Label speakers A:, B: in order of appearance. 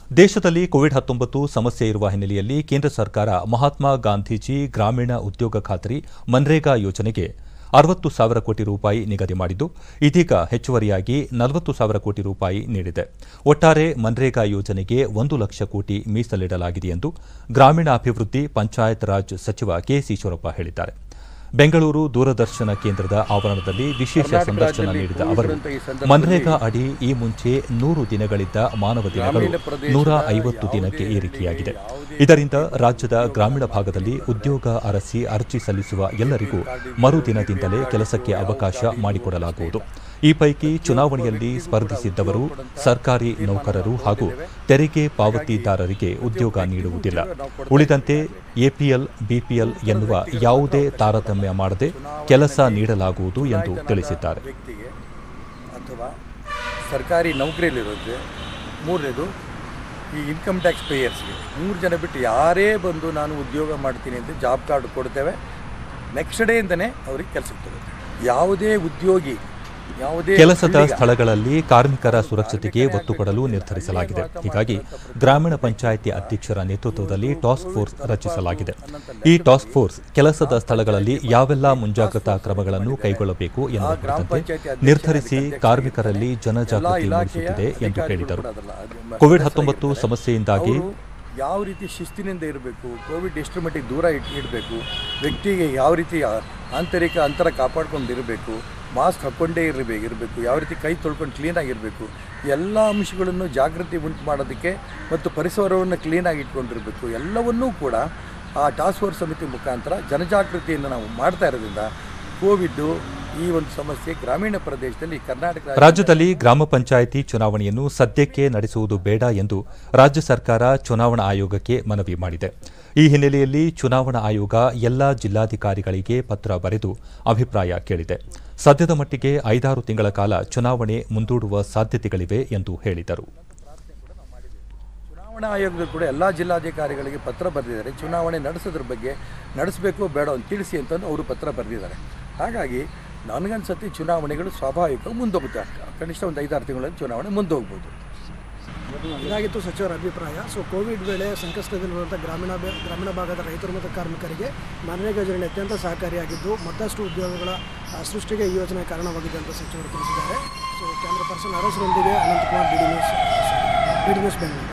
A: ದೇಶದಲ್ಲಿ ಕೋವಿಡ್-19 ಸಮಸ್ಯೆ ಇರುವ ಹಿನ್ನೆಲೆಯಲ್ಲಿ ಕೇಂದ್ರ ಸರ್ಕಾರ ಮಹಾತ್ಮ ಗಾಂಧೀಜಿ ಗ್ರಾಮೀಣ ಉದ್ಯೋಗ ಖಾತರಿ ಮನ್ರೇಗಾ ಯೋಜನೆಗೆ 60,000 ಕೋಟಿ ರೂಪಾಯಿ ನಿಗದಿ ಮಾಡಿದ್ದು, ಇದೀಗ ಹೆಚ್ಚುವರಿಯಾಗಿ 40,000 ಕೋಟಿ ರೂಪಾಯಿ ನೀಡಿದೆ. ಒಟ್ಟಾರೆ ಮನ್ರೇಗಾ ಯೋಜನೆಗೆ 1 ಲಕ್ಷ ಕೋಟಿ ಮೀಸಲಿಡಲಾಗಿದೆ ಎಂದು ಗ್ರಾಮೀಣಾಭಿವೃದ್ಧಿ ಪಂಚಾಯತ್ ರಾಜ್ ಸಚಿವ ಕೆಎಸ್ ಈಶ್ವರಪ್ಪ ಹೇಳಿದ್ದಾರೆ. ಬೆಂಗಳೂರು ದೂರದರ್ಶನ ಕೇಂದ್ರದ ಆವರಣದಲ್ಲಿ ವಿಶೇಷ ಸಂದರ್ಶನ ನೀಡಿದ ಅವರು, ಮನ್ರೇಗಾ ಅಡಿ ಈ ಮುಂಚೆ 100 ದಿನಗಳಿದ್ದ ಮಾನವ ದಿನಗಳು 150 ದಿನಕ್ಕೆ ಏರಿಕೆಯಾಗಿದೆ. ಇದರಿಂದ ರಾಜ್ಯದ ಗ್ರಾಮೀಣ ಭಾಗದಲ್ಲಿ ಉದ್ಯೋಗ ಅರಸಿ ಅರ್ಜಿ ಸಲ್ಲಿಸುವ ಎಲ್ಲರಿಗೂ ಮರುದಿನದಿಂದಲೇ ಕೆಲಸಕ್ಕೆ ಅವಕಾಶ ಮಾಡಿಕೊಡಲಾಗುವುದು. ಈ ಪೈಕಿ ಚುನಾವಣೆಯಲ್ಲಿ ಸ್ಪರ್ಧಿಸಿದ್ದವರು, ಸರ್ಕಾರಿ ನೌಕರರು ಹಾಗೂ ತೆರಿಗೆ ಪಾವತಿದಾರರಿಗೆ ಉದ್ಯೋಗ ನೀಡುವುದಿಲ್ಲ. ಉಳಿದಂತೆ ಎಪಿಎಲ್, ಬಿಪಿಎಲ್ ಎನ್ನುವ ಯಾವುದೇ ತಾರತಮ್ಯ ಮಾಡದೆ ಕೆಲಸ ನೀಡಲಾಗುವುದು ಎಂದು ತಿಳಿಸಿದ್ದಾರೆ.
B: ಅಥವಾ ಸರ್ಕಾರಿ ನೌಕರಿಯಲ್ಲಿರೋದು, ಮೂರನೇದು ಈ ಇನ್ಕಮ್ ಟ್ಯಾಕ್ಸ್ ಪೇಯರ್ಸ್ಗೆ 3 ಜನ ಬಿಟ್ಟು ಯಾರೇ ಬಂದು ನಾನು ಉದ್ಯೋಗ ಮಾಡ್ತೀನಿ ಅಂತ ಜಾಬ್ ಕಾರ್ಡ್ ಕೊಡ್ತೇವೆ. ನೆಕ್ಸ್ಟ್ ಡೇ ಇಂದನೇ ಅವ್ರಿಗೆ ಕೆಲಸಕ್ಕೆ ತಗೋತೀವಿ. ಯಾವುದೇ ಉದ್ಯೋಗಿ
A: ಕೆಲಸದ ಸ್ಥಳಗಳಲ್ಲಿ ಕಾರ್ಮಿಕರ ಸುರಕ್ಷತೆಗೆ ಒತ್ತು ಕೊಡಲು ನಿರ್ಧರಿಸಲಾಗಿದೆ. ಹೀಗಾಗಿ ಗ್ರಾಮೀಣ ಪಂಚಾಯಿತಿ ಅಧ್ಯಕ್ಷರ ನೇತೃತ್ವದಲ್ಲಿ ಟಾಸ್ಕ್ ಫೋರ್ಸ್ ರಚಿಸಲಾಗಿದೆ. ಈ ಟಾಸ್ಕ್ ಫೋರ್ಸ್ ಕೆಲಸದ ಸ್ಥಳಗಳಲ್ಲಿ ಯಾವೆಲ್ಲ ಮುಂಜಾಗ್ರತಾ ಕ್ರಮಗಳನ್ನು ಕೈಗೊಳ್ಳಬೇಕು ಎನ್ನುವ ಕುರಿತಂತೆ ನಿರ್ಧರಿಸಿ ಕಾರ್ಮಿಕರಲ್ಲಿ ಜನಜಾಗೃತಿ ಮೂಡಿಸುತ್ತಿದೆ ಎಂದು ಹೇಳಿದರು. ಕೋವಿಡ್-19 ಸಮಸ್ಯೆಯಿಂದಾಗಿ
B: ಯಾವ ರೀತಿ ಶಿಸ್ತಿನಿಂದ ಇರಬೇಕು, ಕೋವಿಡ್ ಎಷ್ಟು ಮಟ್ಟಿಗೆ ದೂರ ಇಡಬೇಕು, ವ್ಯಕ್ತಿಗೆ ಯಾವ ರೀತಿ ಆಂತರಿಕ ಅಂತರ ಕಾಪಾಡ್ಕೊಂಡಿರಬೇಕು, ಮಾಸ್ಕ್ ಹಾಕ್ಕೊಂಡೇ ಇರಬೇಕು, ಯಾವ ರೀತಿ ಕೈ ತೊಳ್ಕೊಂಡು ಕ್ಲೀನಾಗಿರಬೇಕು, ಎಲ್ಲ ಅಂಶಗಳನ್ನು ಜಾಗೃತಿ ಉಂಟು ಮಾಡೋದಕ್ಕೆ ಮತ್ತು ಪರಿಸರವನ್ನು ಕ್ಲೀನಾಗಿ ಇಟ್ಕೊಂಡಿರಬೇಕು. ಎಲ್ಲವನ್ನೂ ಕೂಡ ಆ ಟಾಸ್ಕ್ ಫೋರ್ಸ್ ಸಮಿತಿ ಮುಖಾಂತರ ಜನಜಾಗೃತಿಯನ್ನು ನಾವು ಮಾಡ್ತಾ ಇರೋದ್ರಿಂದ ಕೋವಿಡ್ ಈ ಒಂದು ಸಮಸ್ಯೆ ಗ್ರಾಮೀಣ ಪ್ರದೇಶದಲ್ಲಿ
A: ರಾಜ್ಯದಲ್ಲಿ ಗ್ರಾಮ ಪಂಚಾಯಿತಿ ಚುನಾವಣೆಯನ್ನು ಸದ್ಯಕ್ಕೆ ನಡೆಸುವುದು ಬೇಡ ಎಂದು ರಾಜ್ಯ ಸರ್ಕಾರ ಚುನಾವಣಾ ಆಯೋಗಕ್ಕೆ ಮನವಿ ಮಾಡಿದೆ. ಈ ಹಿನ್ನೆಲೆಯಲ್ಲಿ ಚುನಾವಣಾ ಆಯೋಗ ಎಲ್ಲಾ ಜಿಲ್ಲಾಧಿಕಾರಿಗಳಿಗೆ ಪತ್ರ ಬರೆದು ಅಭಿಪ್ರಾಯ ಕೇಳಿದೆ. ಸದ್ಯದ ಮಟ್ಟಿಗೆ 5-6 ತಿಂಗಳ ಕಾಲ ಚುನಾವಣೆ ಮುಂದೂಡುವ ಸಾಧ್ಯತೆಗಳಿವೆ ಎಂದು ಹೇಳಿದರು.
B: ಚುನಾವಣಾ ಆಯೋಗದ ಕೂಡ ಎಲ್ಲ ಜಿಲ್ಲಾಧಿಕಾರಿಗಳಿಗೆ ಪತ್ರ ಬರೆದಿದ್ದಾರೆ. ಚುನಾವಣೆ ನಡೆಸೋದ್ರ ಬಗ್ಗೆ ನಡೆಸಬೇಕು ಬೇಡ ಅಂತ ತಿಳಿಸಿ ಅಂತಂದು ಅವರು ಪತ್ರ ಬರೆದಿದ್ದಾರೆ. ಹಾಗಾಗಿ ನನಗನ್ಸತ್ತೆ ಚುನಾವಣೆಗಳು ಸ್ವಾಭಾವಿಕ ಮುಂದೋಗುತ್ತೆ. ಕನಿಷ್ಠ ಒಂದು 5-6 ತಿಂಗಳಲ್ಲಿ ಚುನಾವಣೆ ಮುಂದೋಗ್ಬೋದು.
C: ಇದಾಗಿತ್ತು ಸಚಿವರ ಅಭಿಪ್ರಾಯ. ಕೋವಿಡ್ ವೇಳೆ ಸಂಕಷ್ಟದಲ್ಲಿರುವಂಥ ಗ್ರಾಮೀಣ ಭಾಗದ ರೈತರು ಮತ್ತು ಕಾರ್ಮಿಕರಿಗೆ ಮನ್ರೇಗಾ ಯೋಜನೆ ಅತ್ಯಂತ ಸಹಕಾರಿಯಾಗಿದ್ದು ಮತ್ತಷ್ಟು ಉದ್ಯೋಗಗಳ ಸೃಷ್ಟಿಗೆ ಈ ಯೋಜನೆ ಕಾರಣವಾಗಿದೆ ಅಂತ ಸಚಿವರು ತಿಳಿಸಿದ್ದಾರೆ. ಕ್ಯಾಮ್ರಾ ಪರ್ಸನ್ ಅರಸರೊಂದಿಗೆ Ananthakumar, D D news Bengaluru.